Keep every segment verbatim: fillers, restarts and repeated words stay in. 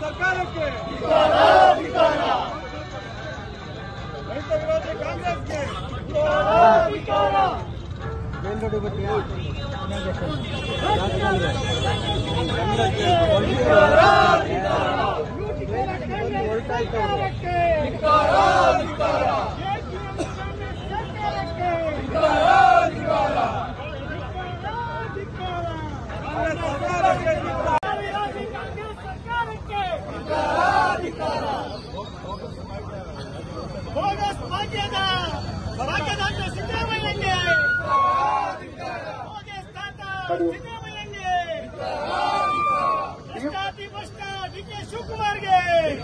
ಸರ್ಕಾರಕ್ಕೆ, ರೈತ ವಿರೋಧಿ ಕಾಂಗ್ರೆಸ್ಗೆ ಬೋಗಸ್ ಭಾಗ್ಯದ ಭಾಗ್ಯದಾತ ಸಿದ್ದರಾಮಯ್ಯಗೆ, ಬೋಗಸ್ ತಾತ ಸಿದ್ದರಾಮಯ್ಯಗೆ, ಭ್ರಷ್ಟಾತಿ ಭ್ರಷ್ಟ ಡಿ ಕೆ ಶಿವಕುಮಾರ್ಗೆ.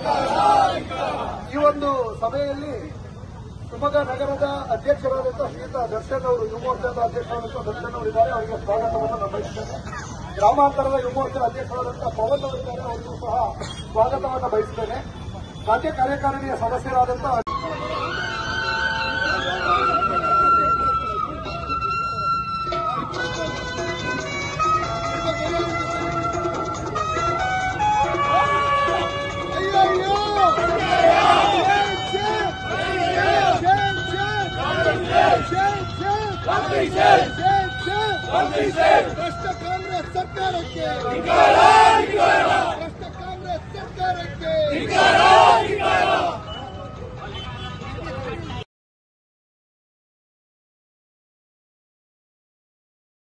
ಈ ಒಂದು ಸಭೆಯಲ್ಲಿ ಶಿವಮೊಗ್ಗ ನಗರದ ಅಧ್ಯಕ್ಷರಾದಂತಹ ಶ್ರೀಯುತ ದರ್ಶನ್ ಅವರು, ಯುವ ಮೋರ್ಚಾದ ಅಧ್ಯಕ್ಷರಾದಂತಹ ದರ್ಶನ್ ಅವರಿದ್ದಾರೆ, ಅವರಿಗೆ ಸ್ವಾಗತವನ್ನು ನಾನು ಬಯಸುತ್ತೇನೆ. ಗ್ರಾಮಾಂತರದ ಯುವ ಮೋರ್ಚಾ ಅಧ್ಯಕ್ಷರಾದಂತಹ ಪವನ್ ಅವರಿದ್ದಾರೆ, ಅವರಿಗೂ ಸಹ ಸ್ವಾಗತವನ್ನು ಬಯಸುತ್ತೇನೆ. ರಾಜ್ಯ ಕಾರ್ಯಕಾರಿಣಿಯ ಸದಸ್ಯರಾದಂತಹ ಭ್ರಷ್ಟ ಕಾಂಗ್ರೆಸ್ ಸರ್ಕಾರಕ್ಕೆ